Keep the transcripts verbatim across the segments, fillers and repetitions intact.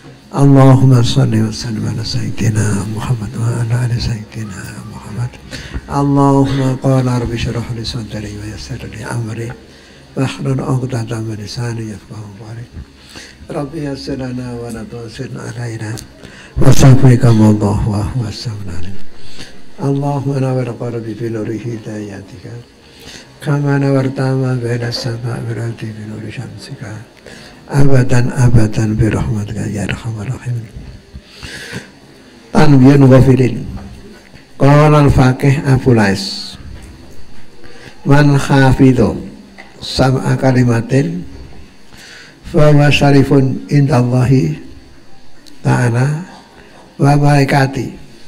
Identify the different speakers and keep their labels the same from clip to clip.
Speaker 1: Allahumma salli wa sallim ala sayyidina Muhammad wa ala ali sayyidina Muhammad. Allahumma qala rabbi shrah li sadri wa yassir li amri wahlul 'uqdatam min lisani yafqahu qawli. Rabbi yassir lana wa la tu'sir alaina wasafikum Allah wa huwa as-sami'ul. Allahumma nawwir qalbi bi nuri hidayatika kama nawwarta ma baina as-sama'i wal ardi bi nuri syamsika abadan abadan bi rahmatika ya arhamar rahimin. Tanbihun ghafilin. Qala al-faqih Abu Lais man hafidhu sab'a kalimatin fa huwa syarifun indallahi ta'ala wa malaikati.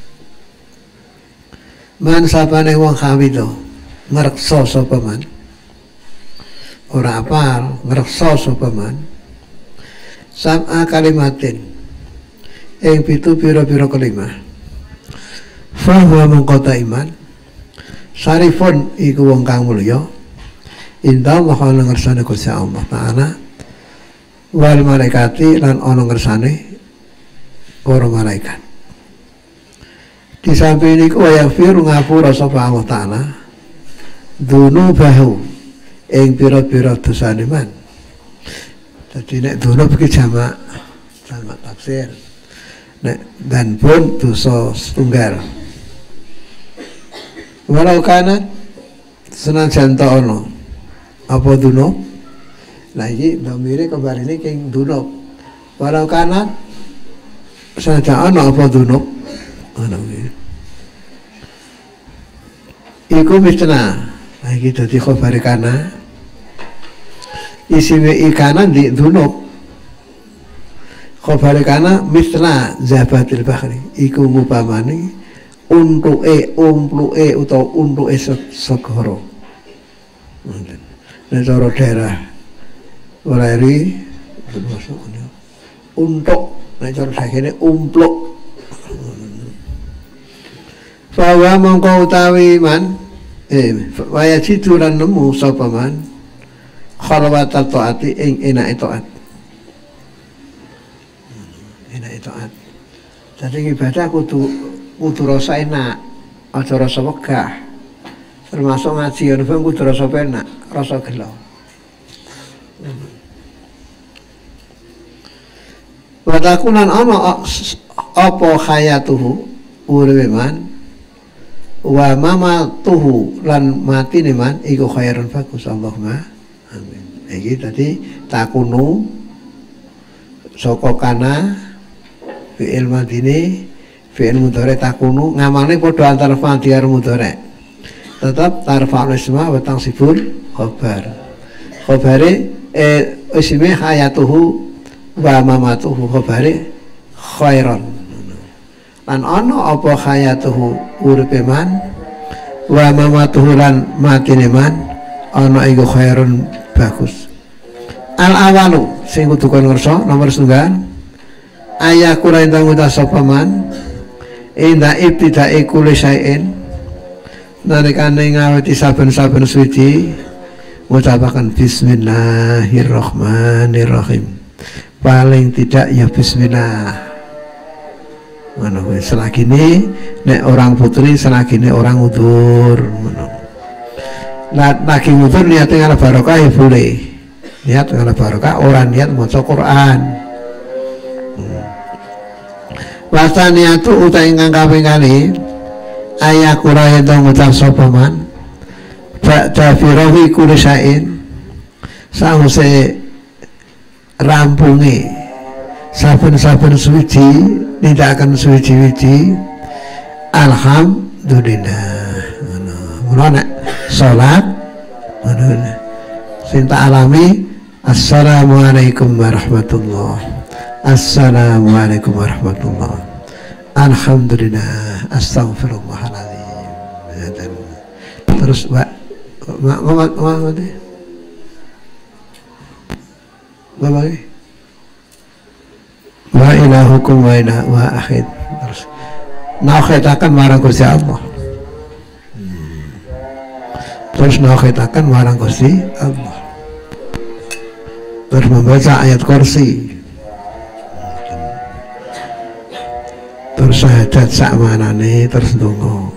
Speaker 1: Man sapane wong hafidhu ngreksa sapa man, ora apal ngreksa sapa man sab'a kalimatin ing pitu pira-pira kalimah fa huwa mengkota iman syarifun iku wong kang mulya indallah ana ngersane Gusti Allah Ta'ala wal malaikati lan ana ngersane para malaikat. Di samping niku wa yaghfiru ngapura sapa Allah Ta'ala dzunubahu ing pira-pira dosane man. Dadi nek dzunub iki jamak jamak tafsir. Nek dan pun dosa setunggal. Walau kana senajan ta ono apa dzunub. Lah iki dhamire kembarine king dzunub. Walau kana senajan ono apa dzunub. Ono iki. Iku mistena. Nah iki dadi khabar kana. Isime ikana di dzunub. Khabar kana misla zabatil bahri iku ngupamani untuke umpluke utawa untuke segara. Ngoten. Nek cara daerah Waleri masuk untuk nek cara sakene umpluk. Fawa mongko utawi man eh waya ciduran nemu sapa man khalwatat taati ing enake taat. Enake taat. Dadi ibadah kudu kudu rasa enak, aja rasa wegah. Termasuk ngaji yen kudu rasa enak, rasa gelo. Wa takunan ana apa hayatuhu uripe man wa mamatuhu lan matine man iku khairun bagus Allahumma amin. Iki tadi takunu saka kana fi'il madini fi'il mudhari takunu ngamane padha antara fa'il karo mudhari. Tetap tarfa'ul isma wa tansibul khabar. Khabare eh ismi hayatuhu wa mamatuhu khabare khairan. Lan ana apa hayatuhu uripe man wa mamatuhu lan matine man ana iku khairun bagus. Al awalu sing kudu kon ngerso nomor setunggal ayah kula indang utas sapa man inda ibtida'i kulli syai'in nalikane ngawiti saben-saben suci ngucapaken bismillahirrahmanirrahim. Paling tidak ya bismillah. Ngono kuwi selagi ini nek orang putri selagi ini orang udur ngono. Nah, lagi udur niate ngala barokah ya boleh. Niat ngala barokah orang niat maca Quran. Wasaniatu utai ingkang kaping kali ayah kula yen ngucap sapa man ba'da firawi kulli syai'in sause rampunge saben-saben suci nindakaken suci-suci alhamdulillah ngono. Mula nek salat ngono sing tak alami assalamualaikum warahmatullah. Assalamualaikum warahmatullah. Alhamdulillah. Astaghfirullahaladzim. Terus Mbak Mbak Mbak Mbak Mbak wa ilahukum wa ilah wa akhid. Terus nakhitakan marang Gusti Allah. Terus nakhitakan marang Gusti Allah. Terus membaca ayat kursi. terus syahadat sak manane terus ndonga.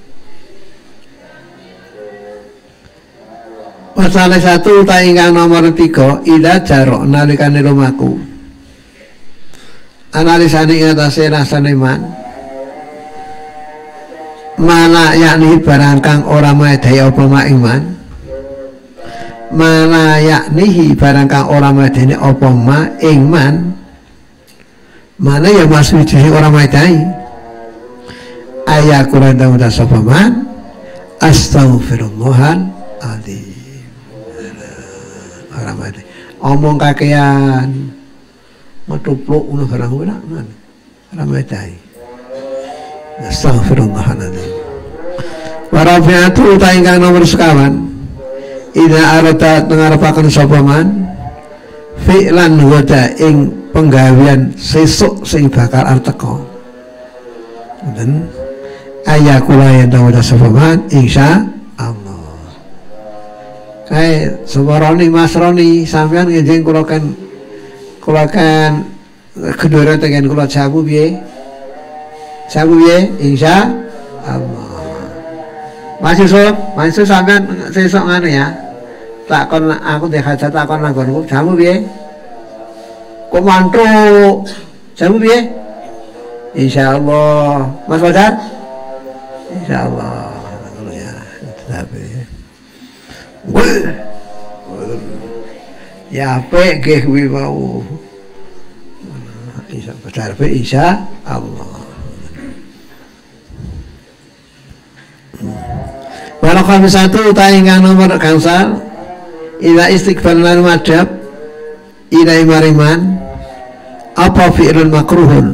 Speaker 1: Masalah satu ta ingkang nomor tiga ida jarok nalikane lumaku analisane ing atase rasane man mana yakni barang kang ora medhai apa mak iman mana yakni barang kang ora medhene apa mak iman mana ya masih jadi ora medhai ayat Quran dan sapa man astaghfirullahal adzim ora medhai omong kakean metupluk ngono barang ora ora medhai astaghfirullahaladzim warafiatu ta ingkang nomor sekawan ida arata ngarapaken sapa man fi'lan wada ing penggawean sesuk sing bakal arep teka dan ayakula yen wada sapa man insya Allah kae suwarani Mas Roni sampean ngenjing kula kan kula kan kedore tengen kula jamu piye jamu piye insya Allah masih sok masih sampean sesuk ngene ya takon aku dek hajat takon langgonku jamu piye kok mantuk jamu piye insyaallah Mas Fajar insyaallah ya tapi ya apik nggih kuwi mau insya Fajar pe insyaallah walau kami satu taingan nomor kangsal ila istighfar lan madhab ila imariman apa fi'lun makruhun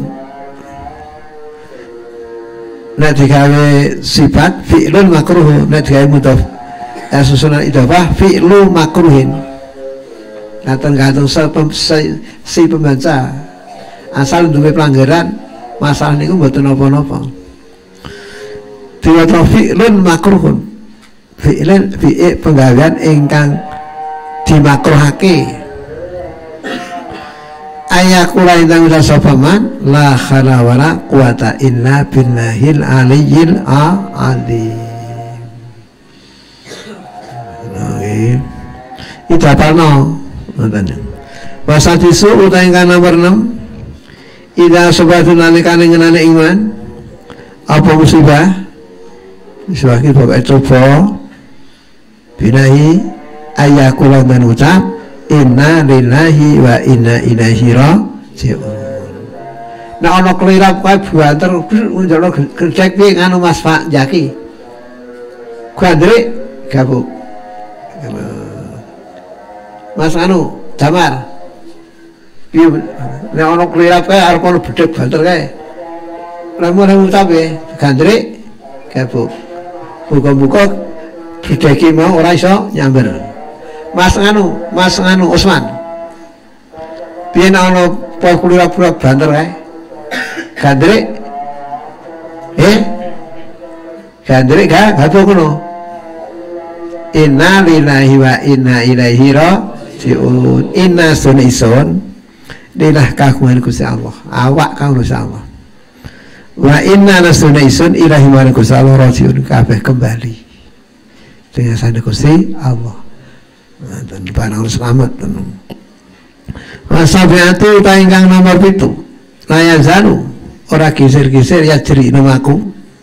Speaker 1: nek digawe sifat fi'lun makruhun nek digawe mudhaf ya susunan idhofah fi'lu makruhin nah tergantung si pembaca asal duwe pelanggaran masalah niku mboten napa-napa diwaca fi'lun makruhun fi'lun fi'i penggawean ingkang dimakruhake ayakula ingkang safaman la khala wala quwata illa billahil aliyyil azim nggih itu apalno ngoten wasatisu utawi ingkang nomor enam ida sobatun nalikane ngenane iman apa musibah sebagai bapak coba binahi ayakulah dan ucap inna lillahi wa inna ilaihi raji'un nah ono kelirap kae buanter njolo gecek piye nganu Mas Pak Jaki kuandrik gabuk Mas anu Damar piye nek ono kelirap kae arep ono bedhek banter kae lamun ngucap e gandrik gabuk buka-buka bedheki mau ora iso nyamber Mas nganu Mas nganu Usman piye nek ana kulira-kulira banter kae gandrik eh gandrik ga gabuk ngono inna lillahi wa inna ilaihi raji'un inna sunison lillahi kagungan Gusti Allah awak kang Gusti Allah wa inna nasunaisun ilahi wa nakusala rajiun kabeh kembali dengan sana Gusti Allah dan barang selamat wasabiatu ta ingkang nomor pitu layan zalu ora gisir-gisir ya jeri namaku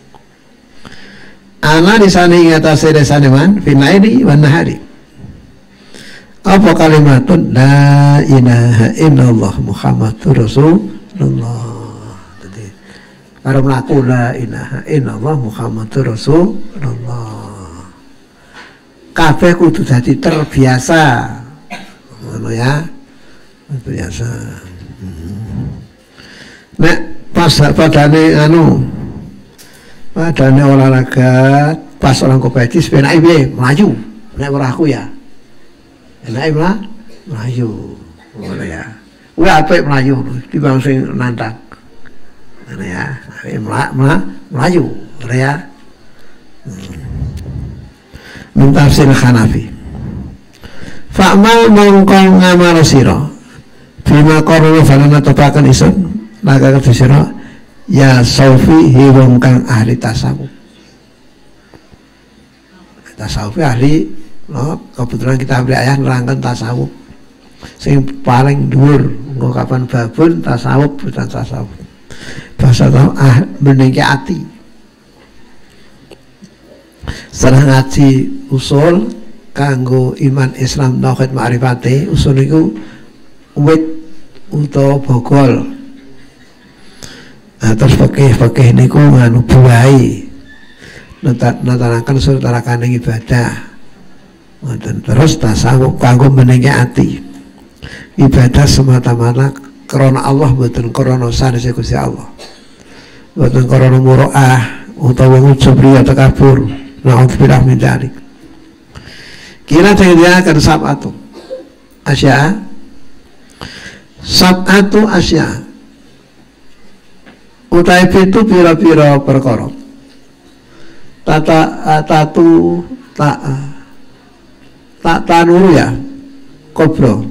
Speaker 1: ana di sana ing atase desane man finaini wan nahari apa kalimatun la ilaha illallah muhammadur rasulullah karo mlaku la ilaha illallah muhammadur rasulullah kabeh kudu dadi terbiasa ngono ya biasa nek pas padane anu padane olahraga pas orang kompetisi penake piye maju nek ora aku ya enake mlah maju ngono ya kuwi apik mlayu timbang sing nantang ngono ya melayu ya mentafsir Hanafi fa'mal mongkong ngamal sira bima qarana falana tepakan isun maka kedhe sira ya saufi wong kang ahli tasawuf. Tasawuf ahli, no, kebetulan kita ambil ayah nerangkan tasawuf sing paling dhuwur engko kapan babon tasawuf bukan tasawuf. Bahasa tahu ah menengke ati. Setelah ngaji usul kanggo iman Islam tauhid ma'rifate, usul niku wit utawa bogol. Nah, terus fakih-fakih niku nganu buai. Natanakan suratarakan ibadah. Terus tasawuf kanggo menengke ati. Ibadah semata-mata karena Allah, bukan karena sanes Gusti Allah. Bukan karena muroah utawa ujub riya takabur. Na'udzubillah min dzalik. Kira akan sab'atu asya. Sab'atu asya. Utai itu pira-pira perkara. Tata tatu tak tak tanuru ya kobro.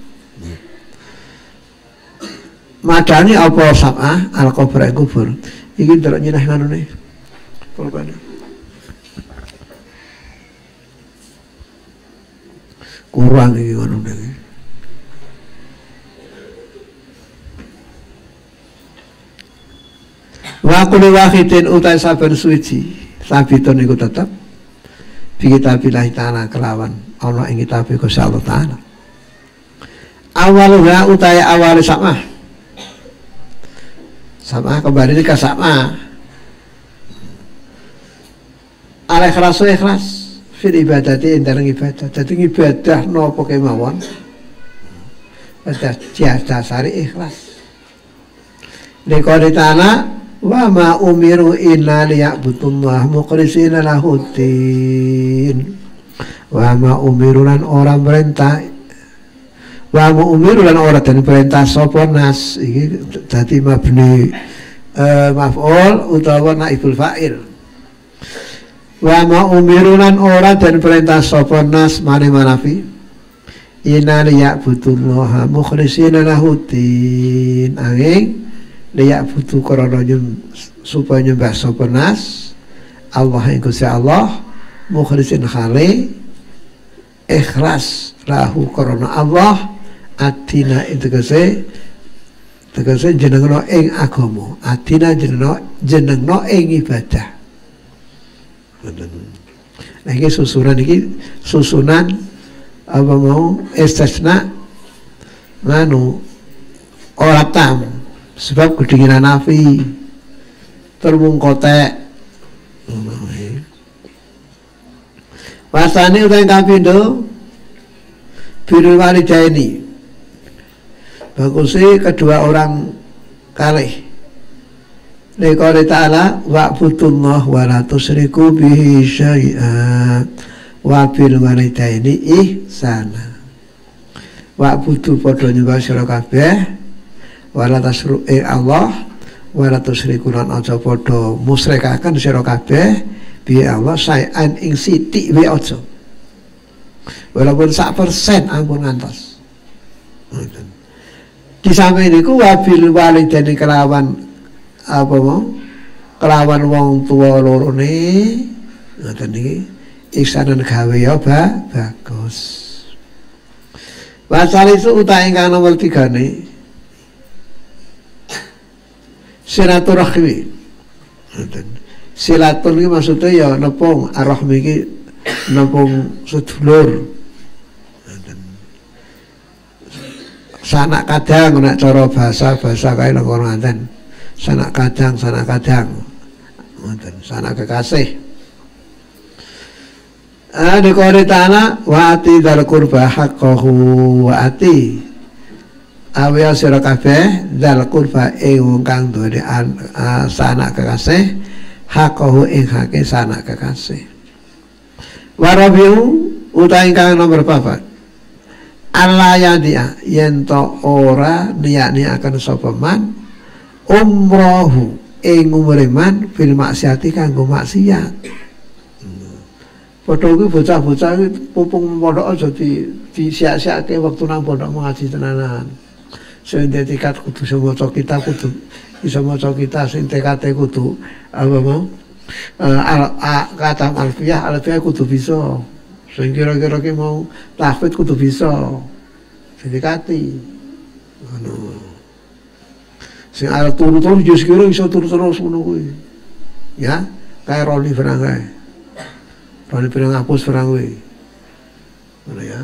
Speaker 1: Madani apa sab'ah al kubra kubur. Iki ndelok nyinah nganune. Purwane. Kurang iki nganune. Wa kulli wahidin utai saben suci. Sabitun iku tetep bi kitabillah ta'ala kelawan ana ing kitab Gusti Allah Ta'ala. Awalnya utai awal sab'ah. Sab'ah kembali ke sab'ah. Al-ikhlas ikhlas fil ibadati dalam ibadah. Dadi ibadah napa kemawon pada dasar ikhlas. Dikone ta'ala wa ma umiru illa liya'budullah mukhlisina lahuddin. Wa ma umiru lan orang perintah wa ma umiru lan orang dan perintah sapa nas iki dadi mabni uh, maf'ul utawa naibul fa'il. Wa ma umiru lan orang dan perintah sapa nas mari manafi inna liya'budullah mukhlisina lahuddin angin liyak butuh korona supaya nyembah sopenas Allah yang Gusti Allah mukhlisin khali ikhlas lahu korona Allah adina itu kese tegese jenengno ing agama adina jenengno jenengno ing ibadah. Nah ini susunan ini susunan apa mau istisna nganu ora tam sebab kedinginan nafi termung kotek wasani utai kapindo biru walidaini bagusnya kedua orang kalih liqouli ta'ala wa'budullah wa la tusyriku bihi syai'a wa bil walidaini ihsana wa'budu padha nyembah sira kabeh wala tasru eh Allah wala tusriku lan aja padha musyrikaken sira kabeh bi Allah saean ing sithik wae aja walaupun sak persen ampun ngantos. Di samping niku wabil walidaini kelawan apa mau kelawan wong tuwa lorone ngoten niki ihsanan gawe ya ba bagus. Pasal itu utai ingkang nomor tiga nih silaturahmi. Silatun iki maksudnya ya nepung arahmi iki nepung sedulur. Sanak kadang nek cara bahasa-bahasa kae lho ngoten. Sanak kadang, sanak kadang. Ngoten, sanak kekasih. Ah dikore tanah wa ati dal qurba haqqahu wa ati awya sira kabeh dal qurba ing wong kang duwe sanak kekasih haqqahu ing hake sanak kekasih. Warabiu utahe kang nomor papat Allah ya dia yen to ora niat-niataken sapa man umrohu ing umure man fil maksiati kanggo maksiat. Padha kuwi bocah-bocah iki pupung pondok aja di disiak-siake wektu nang pondok ngaji tenanan. sing tingkat kudu iso maca kitab kudu iso maca kitab sing tekate kudu apa mau uh, al, a, kata alfiah alfiah kudu bisa sing kira-kira ki mau tahfidz kudu bisa sing tekati ngono sing arep turu terus yo sekira iso turu terus ngono kuwi ya kaya Roni Ferang kae Roni Ferang hapus Ferang kuwi ngono ya.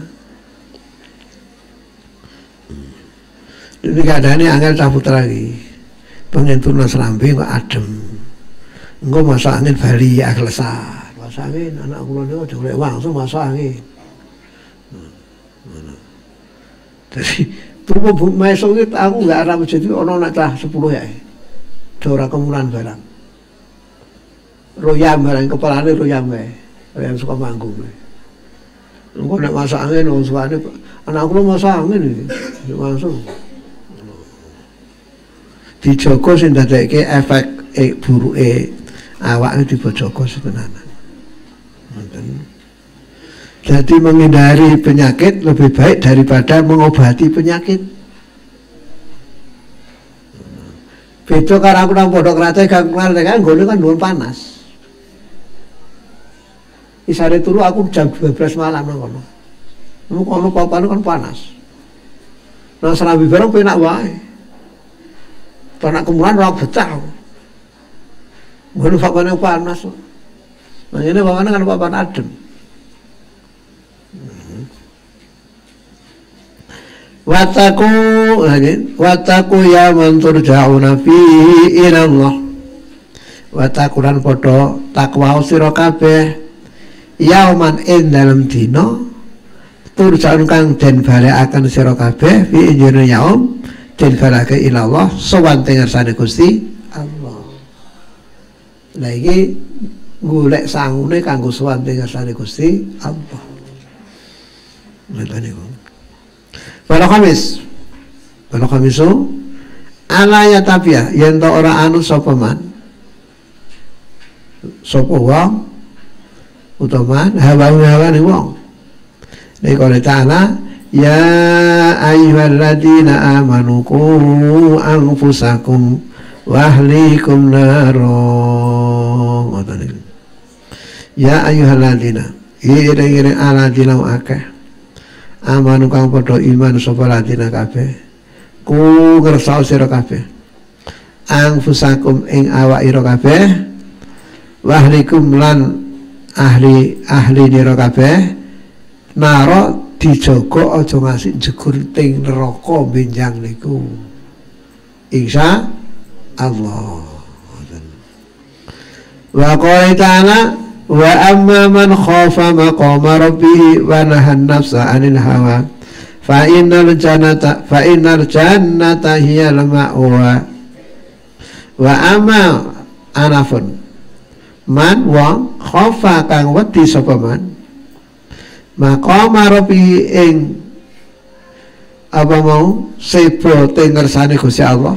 Speaker 1: Ini keadaannya angin cabut lagi pengen turun serambi kok adem enggak masuk angin Bali ya kelesar masuk angin anak kula niku aja golek langsung masuk angin hmm. Jadi turun mesok itu aku nggak arah masjid itu ono nak cah sepuluh ya ora kemulan barang royam barang kepalane royam kae royam suka manggung enggak nak masuk angin wong suwane anak kula masuk angin iki langsung dijogo sing ndadekke efek e buruke awake dibojogo setenanan. Jadi menghindari penyakit lebih baik daripada mengobati penyakit. Beda karo aku nang pondok rate gak kenal kan nggone kan dhuwur panas. Isare turu aku jam dua belas malam nang kono. Nang kono papane kan panas. Nang serambi bareng penak wae. Anak kemulan orang betah ngono papane panas nah ini papane kan papan adem wataku lagi wataku ya man turja'una fi ila Allah wataku lan padha takwa sira kabeh yauman ing dalem dina turja'un kang den balekaken sira kabeh fi injene yaum den balake ila Allah sowan teng ngersane Gusti Allah. Lah iki golek sangune kanggo sowan teng ngersane Gusti Allah. Ngoten niku. Para khamis. Para khamisu ala ya tabiya yen to ora anu sapa man. Sapa wong utawa hawa-hawane wong. Nek ora ta'ala ya ayyuhalladzina amanu qu anfusakum wa ahlikum naro ya ayyuhalladzina ire-ire alladzina akeh amanu kang padha iman sapa ladina kabeh ku ngersa sira kabeh anfusakum ing awak ira kabeh wa ahlikum lan ahli ahli nira kabeh naro dijogo aja ngasih jegur ting neraka benjang niku insya Allah. Wa qala ta'ala wa amma man khafa maqama rabbih wa nahan nafsa 'anil hawa fa innal jannata fa innal jannata hiyal ma'wa wa amma anafun man wong khafa kang wedi sapa man maqama rabbi ing apa mau sebo teng ngersane Gusti Allah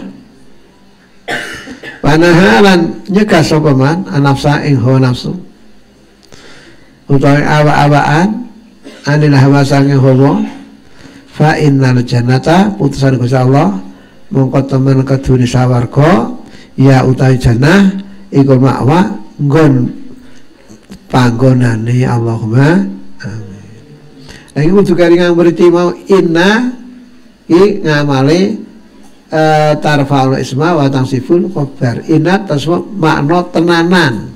Speaker 1: panahalan nyegah sapa man anafsa ing hawa nafsu utawa awa-awaan anil hawa sange hawa fa innal jannata putusan Gusti Allah mongko temen kedune sawarga ya utawi jannah iku makwa nggon panggonane Allahumma lagi kudu karingan berarti mau inna i ngamale uh, tarfa'ul isma wa tansiful khobar inna tasma makna tenanan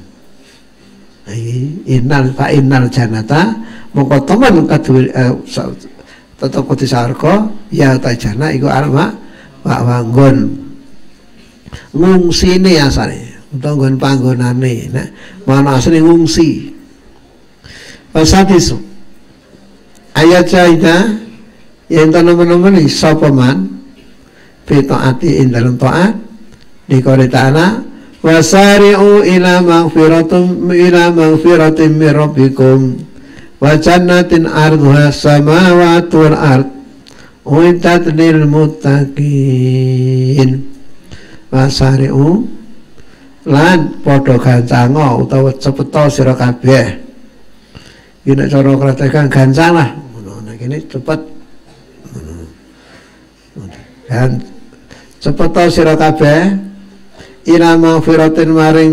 Speaker 1: innal fa innal jannata mongko temen kadue uh, tetep kudu sarga ya ta jannah iku arep mak wanggon ngungsine asale utawa nggon panggonane nek mana asline ngungsi pasatisu ayat caida yang teman-teman ini sopaman fitoati in dalam taat di qala ta'ala wasari'u ila maghfiratum ila maghfiratin min rabbikum wa jannatin arduha samawati wal ard uiddat lil muttaqin wasari'u lan padha gancanga utawa cepeta sira kabeh ini cara keratakan gancang lah ini cepat dan cepeta sira kabeh ila maghfiratin maring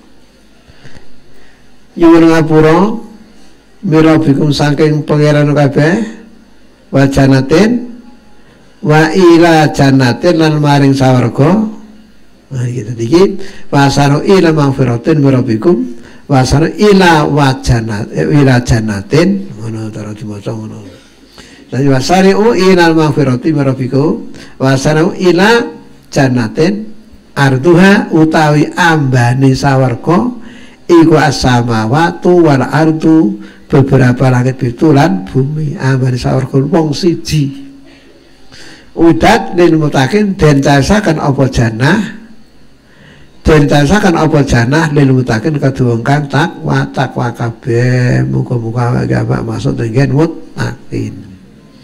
Speaker 1: nyuwun ngapura mira bikum saking pangeran kabeh wa janatin wa ila janatin lan maring sawarga. Nah gitu dikit wasanu ila maghfiratin mira bikum wasanu ila wajanat ila janatin ngono cara dimaca ngono. Jadi wasari'u ilal maghfirati mirabiku wasari'u ila jannatin arduha utawi ambane sawarga iku as-samawatu wal ardu beberapa langit bitulan bumi ambane sawarga wong siji udat lil mutakin den casaken apa jannah den casaken apa jannah lil mutakin kedua kang takwa takwa kabeh muga-muga agak masuk dengan mutakin.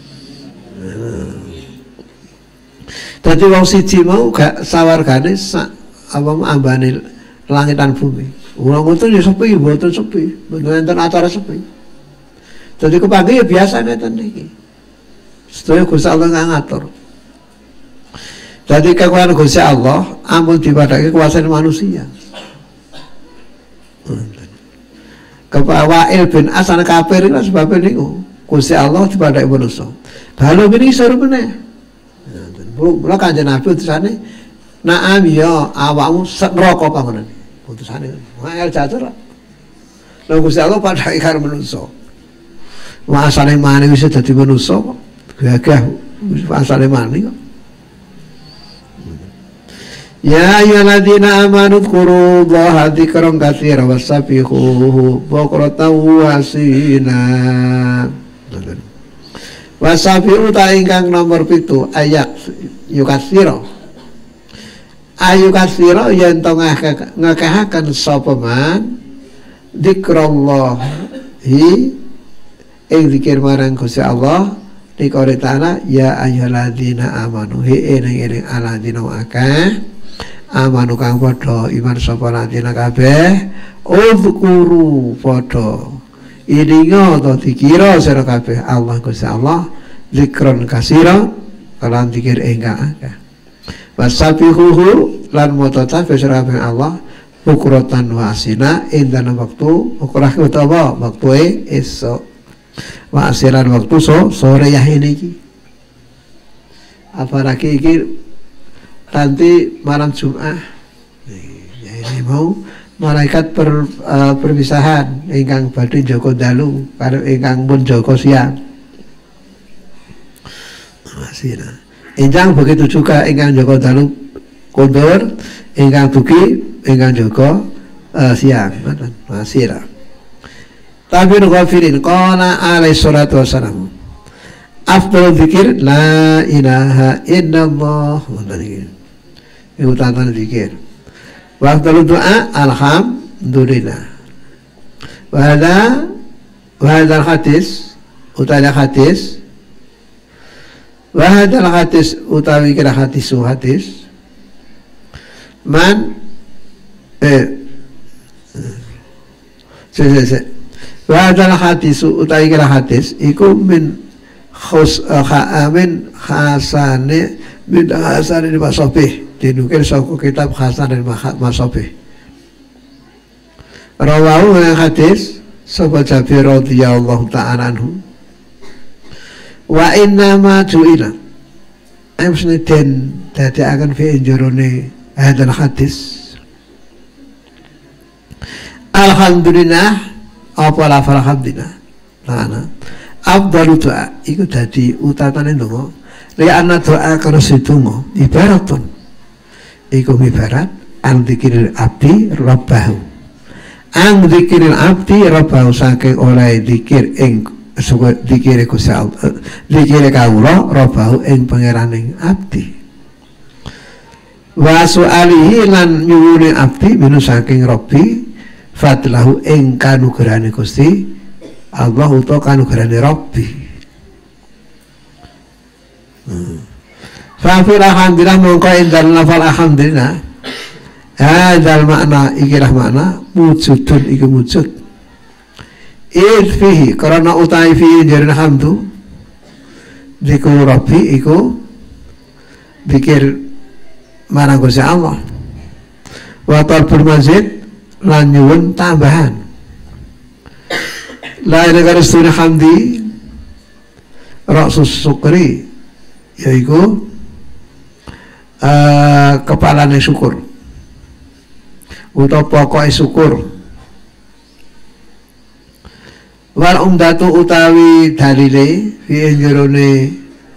Speaker 1: Dadi wong siji mau gak sawargane sak apa ambane langit lan bumi. Wong itu ya sepi, mboten sepi, mboten enten acara sepi. Dadi kepangge ya biasa ngeten iki. Sedaya Gusti Allah ngatur. Dadi kekuatan Gusti Allah ampun dipadhake kuasane manusia. Kepawail bin Asan kafir iki sebab niku. Gusti Allah dipadhake manusia. Lalu ini suruh meneh. Mula Kanjeng Nabi utusane naam ya awakmu neraka panggonan. Utusane ngel jatuh lah. Lha Gusti Allah padha karo manungsa. Wa asale mane wis dadi manungsa kok. Gagah wis asale mane kok. Ya ayyuhalladzina amanu dzkurullaha dzikran katsiran wasabbihuhu bukratan wa asila. Wasabi'u ta ingkang nomor pitu ayak yukasiro ayu kasiro yen to ngakehaken sapa man dzikrallahi ing zikir marang Gusti Allah dikore ta'ala ya ayyuhalladzina amanu hi ing ing alladzina akeh amanu kang padha iman sapa alladzina kabeh uzkuru padha ilinga atau dikira sira kabeh Allah Gusti Allah zikron kasira lan zikir ingkang akeh wasabihuhu lan maca tasbih sira kabeh Allah bukratan wa asina ing dalem wektu ukrah utawa wektu esuk wa asiran wektu so sore ya iki apalagi iki nanti malam Jumat ya ini mau malaikat per, uh, perpisahan ingkang badhe Joko dalu karo ingkang pun Joko siang. Masira. Ingkang begitu juga ingkang Joko dalu kondur, ingkang dugi ingkang Joko uh, siang. Masira. Tapi nukafirin qala alaihi salatu wassalam. Afdal dzikir la ilaha illallah. Ini utama dzikir. Waktu doa alhamdulillah. Wahada wahada hadis utawi hadis wahada hadis utawi kira hadis hadis man eh se se se wahada hadis utawi kira hadis iku min khus min hasane min hasane masobih dinukil saka kitab Hasan dan Masabih. Rawahu yang hadis sapa Jabir radhiyallahu ta'ala anhu. Wa inna ma ju'ila amsne den dadi akan fi injurune hadal hadis. Alhamdulillah apa lafal alhamdulillah. Nah, afdalu doa iku dadi utamane donga. Li anna doa kana sidonga ibaratun iku ibarat ang dzikiril abdi rabbahu ang dzikiril abdi rabbahu saking oleh dzikir ing dzikire Gusti Allah dzikire kawula rabbahu ing pangeraning abdi wa su'alihi lan nyuwune abdi minu saking rabbi fadlahu ing kanugrahane Gusti Allah utawa kanugrahane rabbi hmm. Fa'afil alhamdulillah mongko indal lafal alhamdulillah hadal makna ikilah makna wujudun iki wujud id fihi karena utai fihi jarin hamdu dzikru rabbi iku pikir marang Gusti Allah. Wa talbul mazid lan nyuwun tambahan. La ilaha illallah hamdi ra'sus syukri yaiku uh, kepalane syukur utawa pokoke syukur. Wal umdatu utawi dalile fi jerone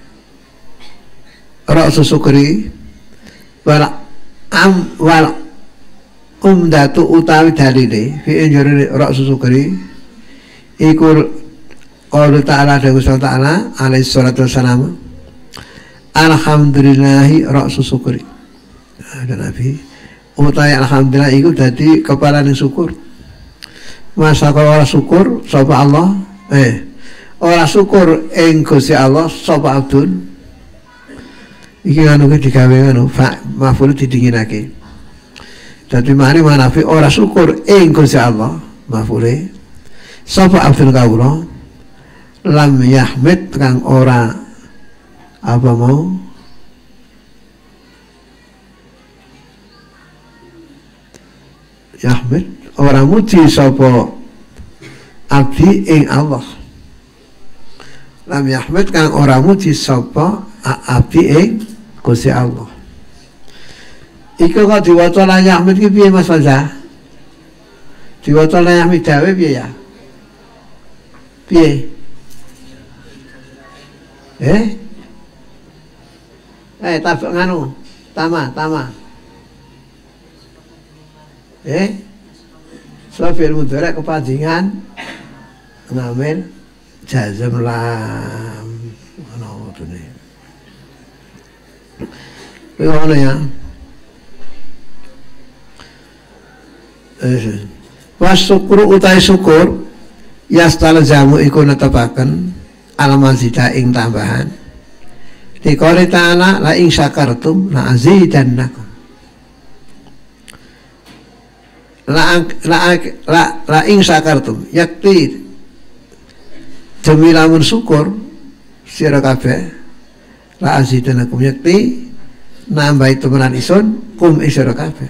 Speaker 1: ra'sus syukri wal am wal umdatu utawi dalile fi jerone ra'sus syukri iku qaulu ta'ala dawu ta'ala alaihi salatu wassalam alhamdulillahi ra'su syukri. Ada Nabi utai alhamdulillah iku dadi kepalane syukur. Masa ora syukur sapa Allah eh ora syukur ing Gusti Allah sapa abdun iki anu iki digawe anu fa maf'ul didinginake. Dadi mari manafi ora syukur ing Gusti Allah maf'ule sapa abdul kawula lam yahmid kang ora apa mau yahmid ora muji sapa abdi ing Allah. Lam yahmid kang ora muji sapa abdi ing Gusti Allah. Iku kok diwaca la yahmid ki piye Mas Faza? Diwaca la yahmid dawe piye ya? Piye? Eh? Eh, tabak nganu, tama, tama. Eh? Sofil mudhari kepanjingan ngamil jazm lam. Ono tune. Kuwi ngono ya. Eh. Was syukru utai syukur yastal jamu iku netepaken al-mazida ing tambahan. Dikore ta'ala la ing syakartum la azidannakum. La la la, la ing syakartum yakti demi lamun syukur sira kabeh la azidannakum yakti nambahi temenan isun kum sira kabeh.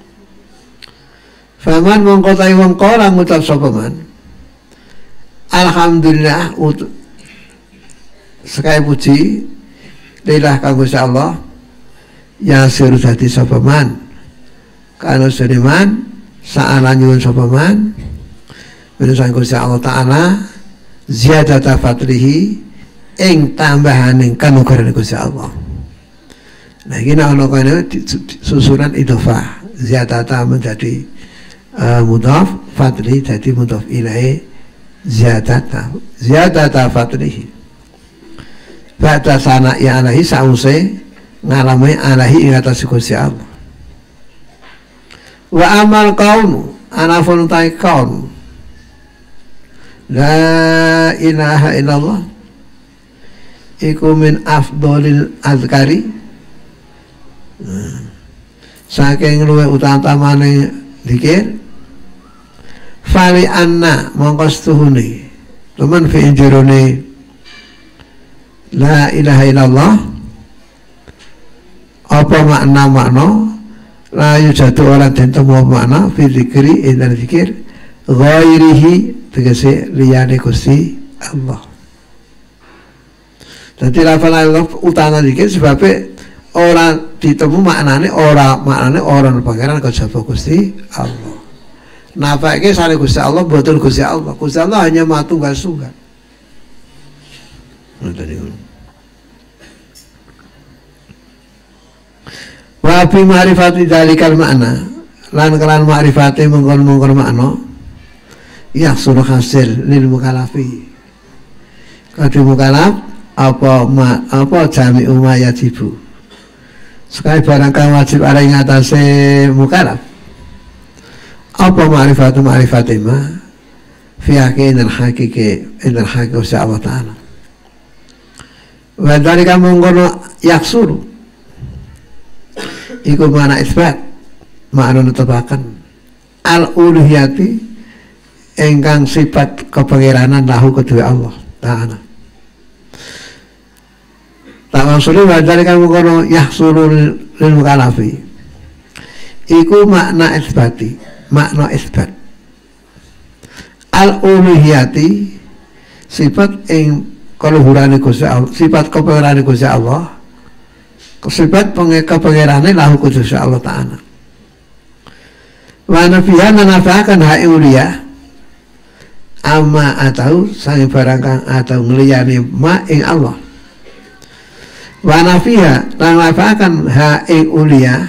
Speaker 1: Faman mongko ta wong kala ngucap sapa man alhamdulillah ut sekali puji lillah kanggo Allah ya siru dadi sapa man kana seniman saala nyuwun sapa man menawa Gusti Allah taala ziyadata fadlihi ing tambahaning kanugrahan Gusti Allah. Nah iki nek ana kene susunan idhofah ziyadata menjadi uh, mudhaf fadli dadi mudhaf ilaih ziyadata ziyadata fadlihi ba'da sana ya alaihi sause ngalami alaihi ing atas Gusti Allah. Wa amal kaunu anafun tai kaun la ilaha illallah iku min afdolil azkari saking luwih utama-utamane zikir fali anna mongko stuhune teman fi jerone la ilaha illallah apa makna makna la yujadu ora den temu makna fi zikri ing zikir ghairihi tegese liyane Gusti Allah. Dadi lafal Allah utama zikir sebabnya ora ditemu maknane ora maknane ora pangeran kejaba Gusti Allah. Nafake sare Gusti Allah mboten Gusti Allah. Gusti Allah hanya matunggal tunggal. Ngoten niku. Wa bi ma'rifati dzalikal makna lan kelan ma'rifate mengkon-mengkon makna ya suruh hasil lil mukalafi. Kadhe mukalaf apa ma, apa jami umayajibu. Sekali barang kang wajib ala ing atase mukalaf. Apa ma'rifatu ma'rifati ma fi haqiqatil haqiqi inal haqiqi Allah taala. Wa dzalika mengkono yaksuru iku mana isbat makna netepaken al-uluhiyati ingkang sifat kepangeranan lahu kedua Allah taala. tak maksudnya wadali kan mengkono yahsulu lil mukalafi iku makna isbati, makna isbat al-uluhiyati sifat ing kaluhurane Gusti Allah, sifat kepengerane Gusti Allah, sifat kepengerane lahu Gusti Allah Ta'ala. Wa nafihan nafakan ha'i uliya amma atau sang barangkang atau ngliyani ma ing Allah. Wa nafiha lan nafakan ha'i uliya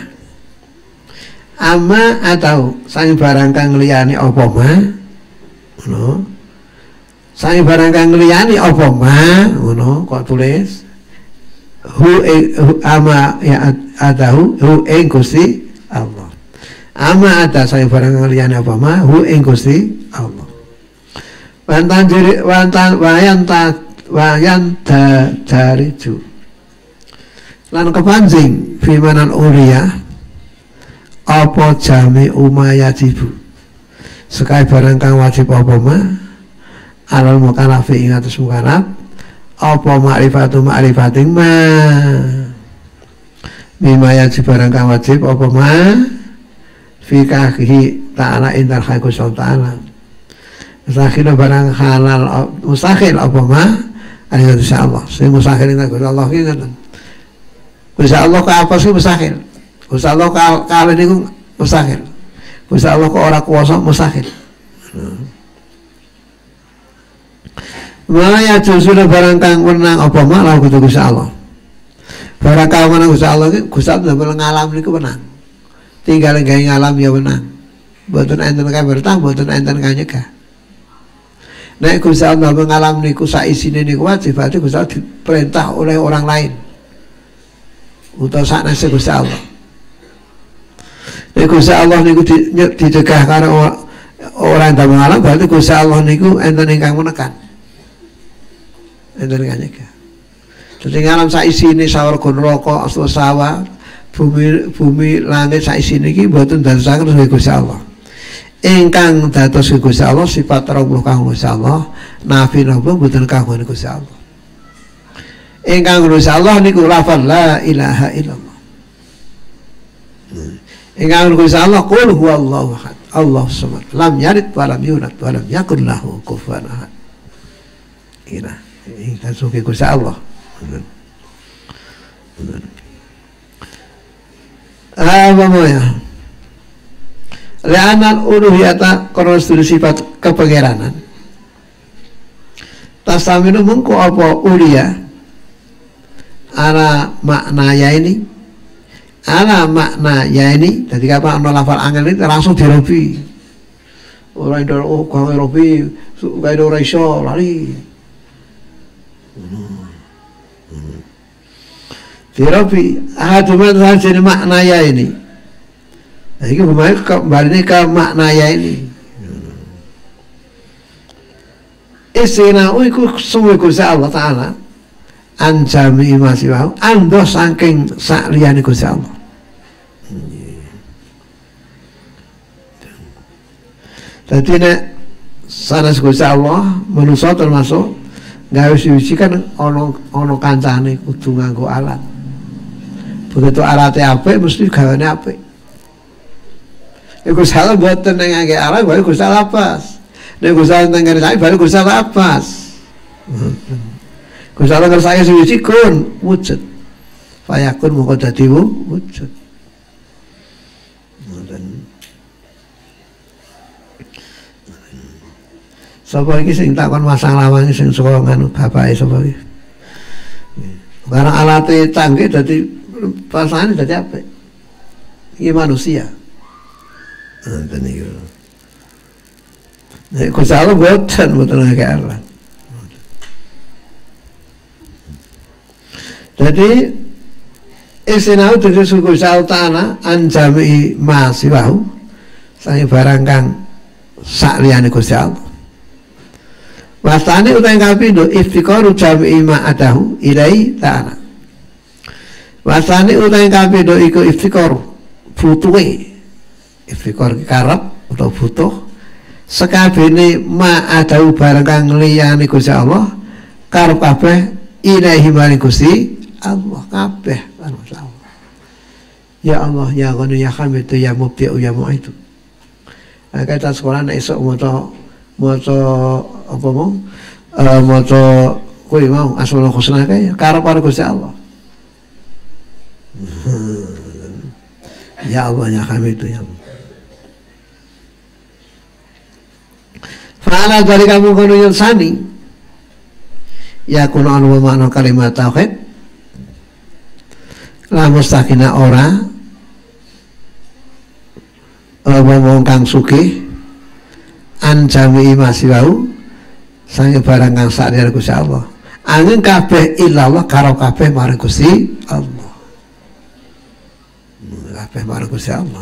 Speaker 1: amma atau sang barangkang ngliyani apa ma ngono. Sang barangkang ngliyani apa ma ngono kok tulis hu, hu ama ya atahu hu ing Gusti Allah. Ama ada sang barangkang ngliyani apa ma hu ing Gusti Allah. Wantan diri wantan wayan ta wayan da dariju lan kepanjing fimanan ulia apa jami umayajibu sekai barang kang wajib apa ma alal mukalafi ing atus mukalaf apa ma'rifatu ma'rifating ma bima yajib barang kang wajib apa ma fi kahihi ta'ala intar khaikus ta'ala mustahil barang halal mustahil apa ma alaihi insyaallah sing mustahil ing Allah ki ngoten Gusti Allah ka apa sih mustahil Gusti Allah ka kali niku mustahil Gusti Allah kok ora kuwasa mustahil wa ya jusuna barang kang wenang apa ma la Gusti Allah barang kang wenang Gusti Allah ki Gusti Allah ngalam niku wenang tinggal gawe ngalam ya wenang mboten enten kabertah mboten enten kanyegah. Nek Gusti Allah mengalam niku sak isine niku wajib berarti Gusti Allah diperintah oleh orang lain. Utawa saknese Gusti Allah. Nek Gusti Allah niku dicegah karo orang yang mengalam berarti Gusti Allah niku enten ingkang menekan. Enten ingkang nyegah. Dadi ngalam sak isine sawarga neraka aswa sawah bumi bumi langit sak isine iki mboten dadosaken Gusti Allah. Ingkang dados Gusti Allah sifat roh kang Gusti Allah nafi napa mboten kanggo Gusti Allah. Ingkang Gusti Allah niku lafaz la ilaha illallah. Ingkang Gusti Allah qul huwallahu ahad Allahu samad lam yalid wa lam yulad wa lam yakul lahu kufuwan ahad. Ina iki dados Gusti Allah. Apa moya? Li'anal uluhiyata karena sifat kepengeranan tasamilu mengko apa ulia ana makna ya ini ana makna ya ini jadi apa ana lafal angel ini langsung dirobi ora ndoro oh kang robi gawe ora iso lali dirobi ahaduma jadi makna ya ini. Nah, ini kembali ke makna ya ini. Istina'u iku suwi Gusti Allah Ta'ala anjami masih wau ando saking sakliyane Gusti Allah. Jadi nek sanes Gusti Allah manusa termasuk gawe suci kan ono ono kancane kudu nganggo alat. Begitu alatnya apik mesti gawane apik. Iku salah buatan yang agak arah, baru ku salah pas. Iku salah tengah saya, baru ku salah pas. Ku salah kalau saya suci kun wujud, fayakun mau jadi wujud. Sapa iki sing takon masalah wangi sing saka nganu bapake sapa iki. Karena alatnya canggih dadi pasane dadi apik. Iki manusia. Nanti itu, nek Gusti Allah boten boten ngake Allah. Jadi istinau dari Gusti Allah Ta'ala anjami masiwahu sange barang kang sakliyane Gusti Allah. Wastane utahe kapindo iftiqaru jami'i ma adahu ilai ta'ala. Wastane utahe kapindo iku iftiqaru butuhe iftikor karep atau butuh sekabene ma adau barang kang liyane Gusti Allah karep kabeh ilahi maring Gusti Allah kabeh kan Allah. Ya Allah ya Ghani ya Hamid ya Mubdi'u ya Mu'idu. Nah, kita sekolah nek esuk maca maca apa mau uh, maca kuwi mau Asmaul Husna kae karep karo Gusti Allah. Ya Allah ya Hamid ya. Fa'ala dari kamu kono yang sani ya kuno anu makna kalimat tauhid la mustaqina ora wong kang sugih an jami masih wau sange barang kang sakjane Gusti Allah angin kabeh illallah karo kabeh marang Gusti Allah kabeh marang Gusti Allah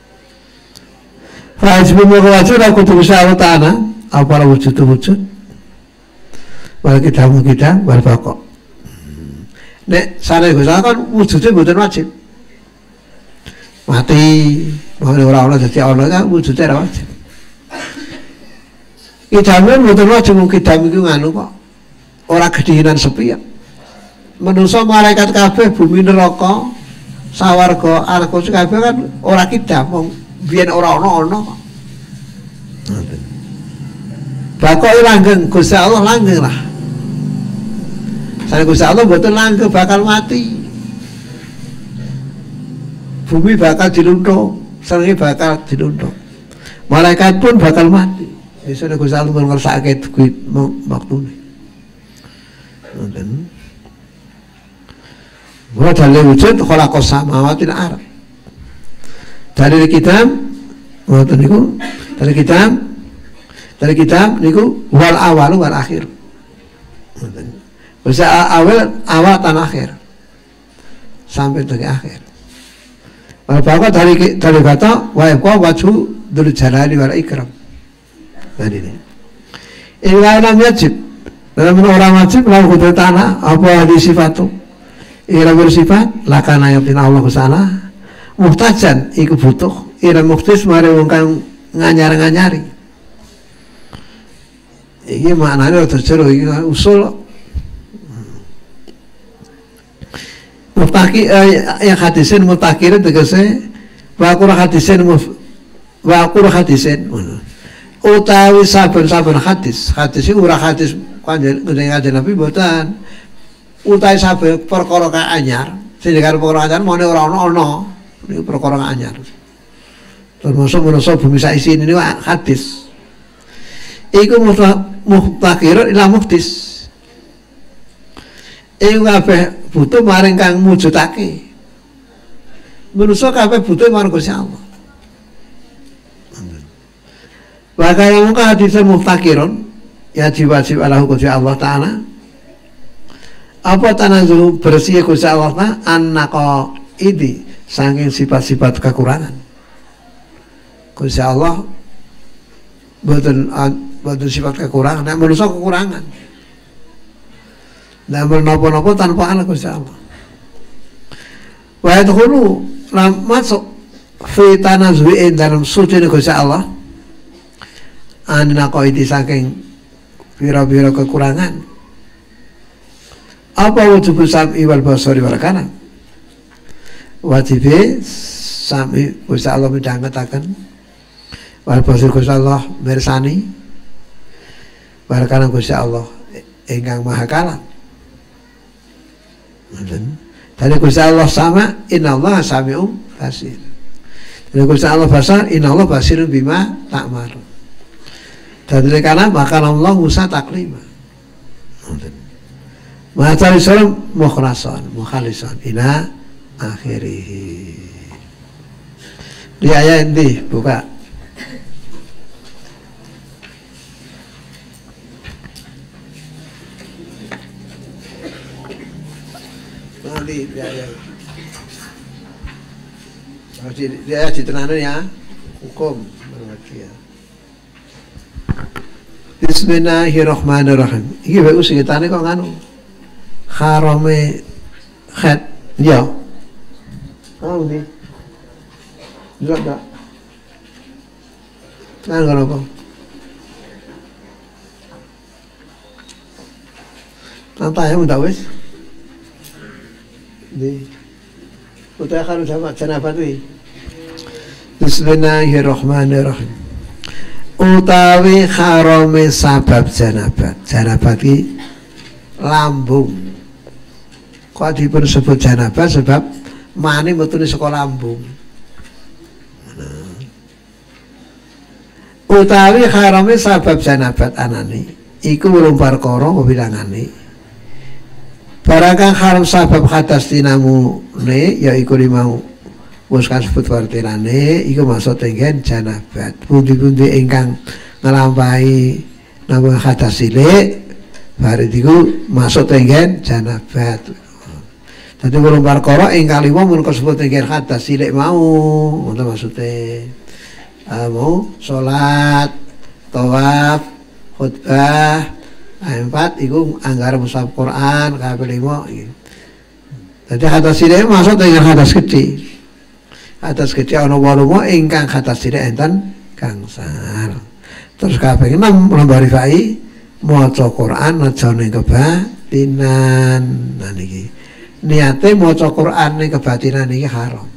Speaker 1: fa ismu wajib aku Gusti Allah Ta'ala apa wujud-wujud wal kita kita wal baqo nek sare Gusti Allah kan wujudnya mboten wajib mati mau ora ana dadi ana kan wujudnya ora wajib idame mboten wajib kidam iku nganu kok ora gedhinan sepi ya manusa malaikat kabeh bumi neraka sawarga arga kabeh kan ora kidam wong biyen ora ana-ana kok ngoten bakal langgeng Gusti Allah langgeng lah. Saya Gusti Allah mboten langgeng bakal mati. Bumi bakal diluntung, srengenge bakal diluntung. Malaikat pun bakal mati. Wis nek Gusti Allah ngersakake kuwi waktune. Ngoten. Wa dalil wujud khalaqas samawati wal ardh. Dalil kitab ngoten niku, dalil kitab dari kitab niku wal awal wal akhir. Bisa awal awal dan akhir sampai dari akhir. Maka dari dari kata wa yaqwa wajhu dzul jalali wal ikram. Tadi ini. Ini dalam wajib. Dalam orang wajib lalu kudu tanah apa di sifatu. Ira bersifat lakana yatin Allah kusana. Muhtajan iku butuh. Ira muhtis mari wong kang nganyar-nganyari. Ini maknanya terus ini usul mutaki yang hadisin mutakirin tegese wakura hadisin wakura hadisin utawi saben-saben hadis hadis itu ura hadis kanjeng kanjeng Nabi mboten utawi saben perkara kang anyar sing karo perkara anyar mone ora ana-ana niku perkara kang anyar termasuk menungso bumi sak isine niku hadis iku muhtakirun ila muhtis iku kabeh butuh maring kang mujudake manusa kabeh butuh marang Gusti Allah wa kaya mung hadis muhtakirun ya diwajib ala Gusti Allah Ta'ala apa tanazu bersih Gusti Allah Ta'ala annaka idi saking sifat-sifat kekurangan Gusti Allah boten boten sifat kekurangan, nek manusia kekurangan. Nek menapa-napa tanpa Allah Gusti Allah. Wa yadkhulu lam masuk fi tanazwi'in dalam suci Gusti Allah. Anna qaidi saking pira-pira kekurangan. Apa wujud sam'i wal basari wal kalam? Wajib sami Gusti Allah midhangetaken wal basari Gusti Allah mirsani barakalan Gusti Allah ingkang maha kalam. Dari Gusti Allah sama, innallaha sami'un basir. Dari Gusti Allah basar, innallaha basirun bima ta'malun. Dari kalam maka Allah Musa taklima. Ma'atari salam mukhlasan, mukhalisan ila akhirih. Di ayat ini buka. Di biaya harus dia ditenanan ya hukum ya. Bismillahirrahmanirrahim. Iki wae usitane kok nganu harame khat ya kamu di juga tak nah ngono apa nanti ya udah wis Di uta karo sama janabat iki. Bismillahirrahmanirrahim. Utawi harame sabab janabat. Janabat iki lambung. Kok dipun sebut janabat sebab mani metune saka lambung. Utawi harame sabab janabat anane iku wolung perkara bilangane. Barang kang haram sabab hadas tinamune yaiku limau wis kasebut wartilane iku maksud tenggen janabat. Pundi-pundi ingkang nglampahi nama hadas cilik bari iku maksud tenggen janabat. Dadi wolung perkara ingkang lima mun kasebut tenggen hadas cilik mau ngono maksude. Uh, mau sholat, tawaf, khutbah, empat, itu anggaran mushaf Quran, kabeh lima. Jadi hadas cilik masuk dengan hadas gede. Hadas gede ana walumo ingkang hadas cilik enten gangsal. Terus kabeh enam lembar rifai maca Quran aja ning kebatinan. Nah niki niate maca Quran ning kebatinan iki haram.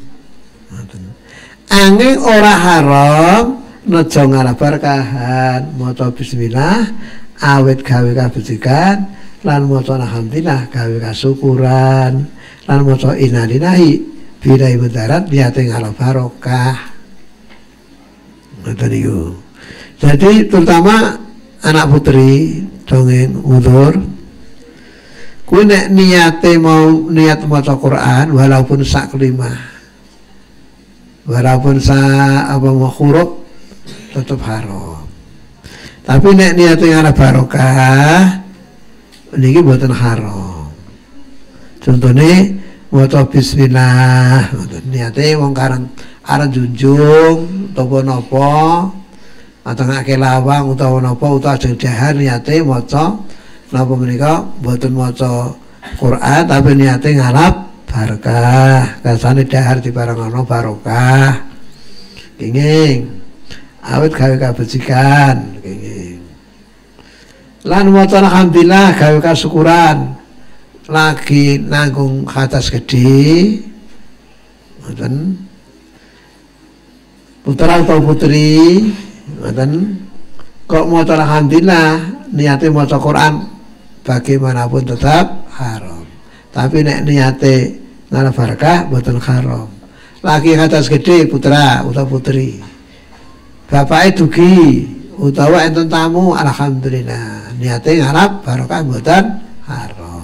Speaker 1: Angin ora haram nejo ngarep berkahan maca bismillah awet gawe kabecikan lan maca alhamdulillah gawe kasyukuran lan maca innalillahi billahi mudarat niate ngarep barokah. Ngoten niku. Jadi terutama anak putri dongeng udzur kuwi nek niate mau niat maca Quran walaupun sak kelima walaupun sa apa mau huruf tetap haram. Tapi nek niate ngarep barokah niki mboten haram. Contone maca bismillah, niate wong karang arep junjung utawa napa atengake lawang utawa napa utawa ajeng dahar niate maca napa menika mboten maca Quran tapi niate ngarep barokah, kasane dahar dibarengana barokah. Kenging awet gawe kabecikan, kenging. Lan maca alhamdulillah gawe kasyukuran. Lagi nanggung hadas gede. Ngoten. Putra atau putri, ngoten. Kok maca alhamdulillah niate maca Quran bagaimanapun tetap haram. Tapi nek niate ngarep barokah mboten haram. Lagi hadas gede putra utawa putri. Bapake dugi utawa enten tamu alhamdulillah. Niate ngarep barokah mboten haram.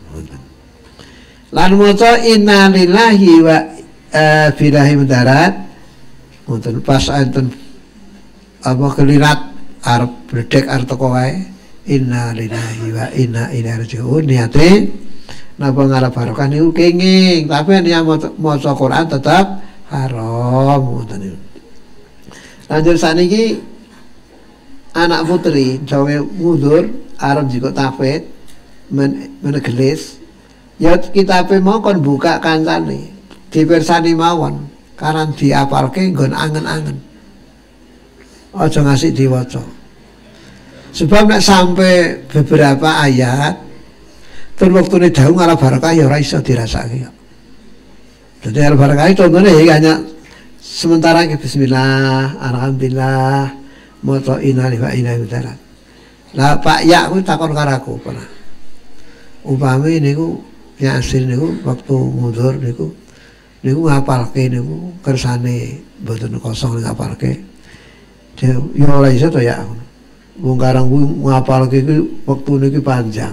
Speaker 1: Lan maca innalillahi wa uh, billahi mudarat. Mboten pas enten apa kelirat arep bledek arep teko wae. Innalillahi wa inna ilaihi raji'un niate napa ngarep barokah niku kenging, tapi nek maca Quran tetap haram ngoten niku. Lanjut saniki anak putri jawe ngudur arep jiko tafid men menegelis ya kitabe mau kon buka kancane dipirsani mawon karan diapalke nggon angen-angen. Aja ngasih diwaca. Sebab nek sampai beberapa ayat terus waktu ini daun ala barokah ya ora iso dirasake. Jadi ala barokah itu contohnya ya hanya sementara ke bismillah, alhamdulillah, maca innalillahi wa inna ilaihi raji'un. Lah Pak Ya kuwi takon karo aku pernah. Upami niku ya asli niku waktu mundur niku niku ngapalke niku kersane mboten kosong ngapalke. Ya ora iso to ya. Wong karang kuwi ngapalke iki wektune iki panjang.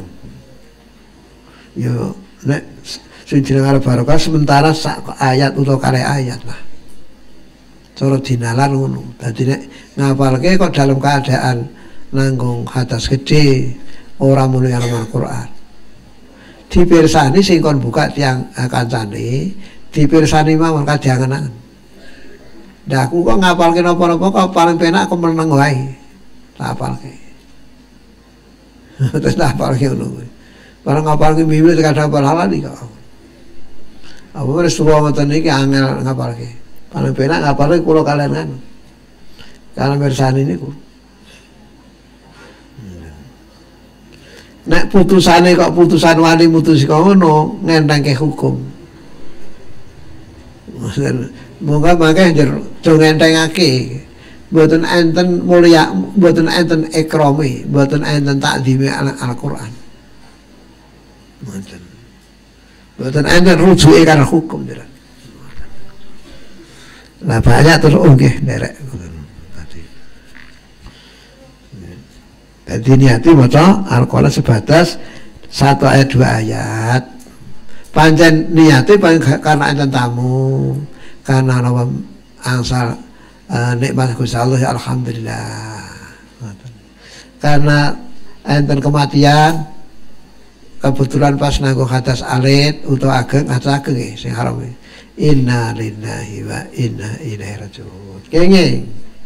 Speaker 1: Yo nek sing jeneng barokah sementara sak ayat utawa kali ayat lah. Cara dinalar ngono. Dadi nek ngapalke kok dalam keadaan nanggung hadas gede ora muni Al-Qur'an. Dipirsani sing kon buka tiang kancane, dipirsani mawon kadhiangen-angen. Lah aku kok ngapalke napa-napa kok paling penak aku meneng wae. Tak apalke. Terus tak apalke ngono. Barang ngapalke Bibel kadang hafal halal iki kok. Apa wis tuwa ngoten iki angel ngapalke. Paling penak ngapalke kula kalian kan. Karena mirsani niku. Nek putusane kok putusan wali mutus kok ngono ngentengke hukum. Moga mangke do ngentengake. Mboten enten mulya, mboten enten ikrami, mboten enten takdime Al-Qur'an. Mboten. Mboten enten rujuke karo hukum jenengan. Lah banyak terus nggih nderek. Jadi niati maca Al-Qur'an sebatas satu ayat dua ayat. Pancen niati karena enten tamu, karena lawan angsal uh, nikmat Gusti Allah ya alhamdulillah. Karena enten kematian kebetulan pas nanggo hadas alit utawa ageng hadas ageng nggih sing haram. Inna lillahi wa inna ilaihi raji'un. Kenging.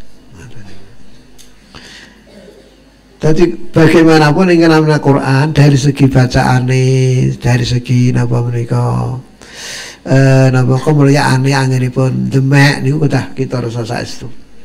Speaker 1: Jadi bagaimanapun ingin namanya Quran dari segi bacaane, dari segi napa menika eh napa kemuliaane anginipun demek niku kedah kita rasa saestu.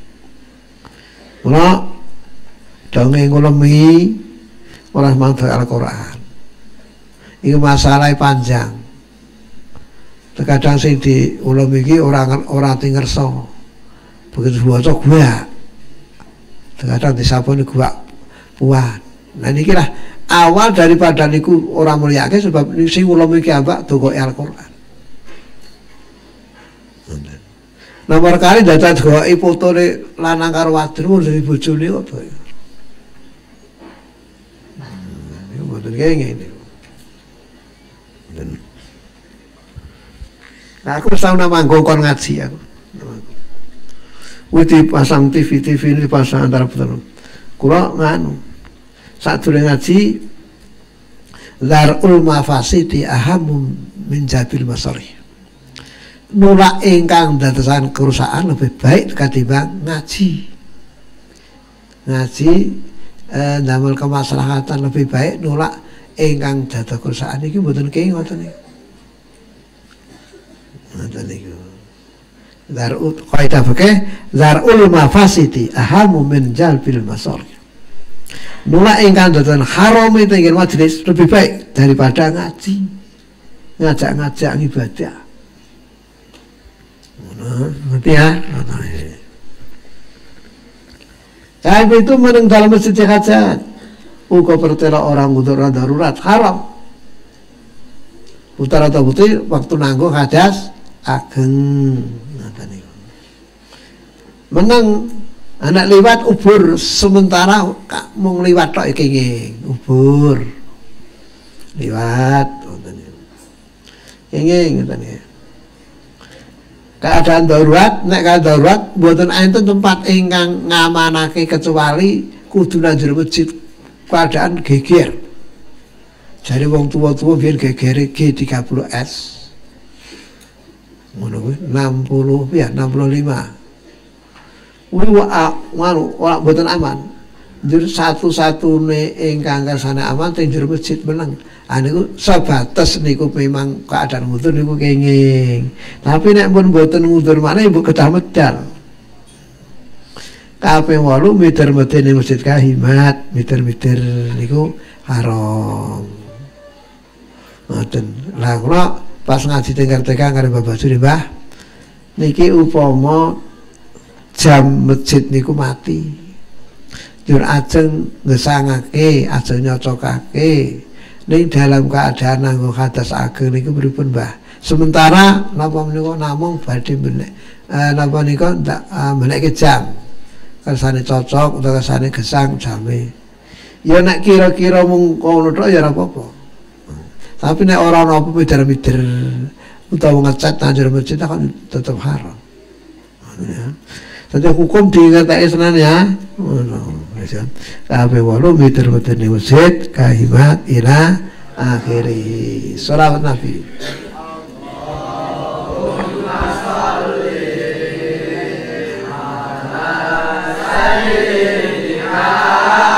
Speaker 1: Kula dongeng ngulemi ora manfaat Al-Qur'an. Iku masalah panjang. Terkadang sing diulemi iki ora ora tingersa. Begitu waca gua. Terkadang disaponi gua puan. Nah ini kira awal daripada niku orang mulyake sebab sing ulama iki ambak dokoke Al-Qur'an. Nomor kali dadak dokoke fotone lanang karo wadon dari bojone kok to. Niku mboten ngene. Nah, aku tau nama ngongkon ngaji aku. Wis dipasang T V T V ini dipasang antara betul. Kula nganu sadurunge ngaji Zarul mafasidi ahamu min jabil masarih. Nulak ingkang dadosan kerusakan lebih baik ketimbang ngaji. Ngaji eh, damel kemaslahatan lebih baik nulak ingkang dados kerusakan iki mboten kenging ngoten niku. Ngoten niku. Zarul kaidah fikih Zarul mafasidi ahamu min jalbil masarih. Nulak ingkang dadosan haram tenggen majelis lebih baik daripada ngaji, ngajak-ngajak ibadah. Nah, ngerti ya? Nah, itu meneng dalam masjid hajat. Uga pertela orang udara darurat haram. Putar atau putih waktu nanggung hadas ageng. Menang anak liwat ubur sementara mung liwat tok kenging ubur liwat kenging ngoten ya. Keadaan darurat nek keadaan darurat mboten enten tempat ingkang ngamanake kecuali kudu nang jero masjid keadaan geger. Jare wong tuwa-tuwa biyen gegere G tiga puluh S. Ngono kuwi enam puluh ya enam puluh lima. Kuwi wae ora mboten aman. Njur satu-satune ingkang kersane aman teng jero masjid meneng. Ah niku sebatas niku memang keadaan ngudur niku kenging. Tapi nek pun mboten ngudur maneh mbok kedah medal. Kaping wolu meter-meter ning masjid Kahimat, meter-meter niku haram. Ngoten. Lah kula pas ngaji teng R T K karo Bapak Suri, Mbah. Niki upama jam masjid niku mati. Jur ajeng ngesangake, ajeng nyocokake ning dalam keadaan nganggo hadas ageng niku pripun, Mbah? Sementara napa menika namung badhe menek eh, napa nika ndak uh, menekke jam. Kersane cocok utawa kersane gesang jame. Ya nek kira-kira mung kono tok ya ora apa-apa. Tapi nek ora ana apa mider-mider utawa ngecat nang jero masjid kan tetep haram. Ya. Saja hukum diingatake senan ya. Ngono. Kabeh walu meter-meter di masjid Kahimat ila akhiri. Shalawat Nabi. Allahumma shalli ala sayyidina